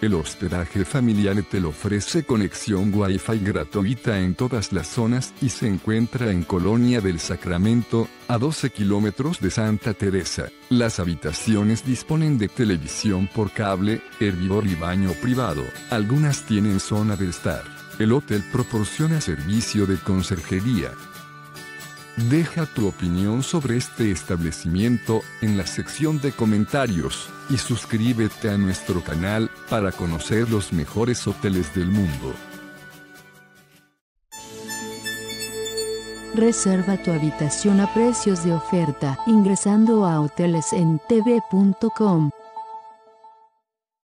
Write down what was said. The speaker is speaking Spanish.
El hospedaje familiar te ofrece conexión Wi-Fi gratuita en todas las zonas y se encuentra en Colonia del Sacramento, a 12 kilómetros de Santa Teresa. Las habitaciones disponen de televisión por cable, hervidor y baño privado. Algunas tienen zona de estar. El hotel proporciona servicio de conserjería. Deja tu opinión sobre este establecimiento en la sección de comentarios y suscríbete a nuestro canal para conocer los mejores hoteles del mundo. Reserva tu habitación a precios de oferta ingresando a hotelesentv.com.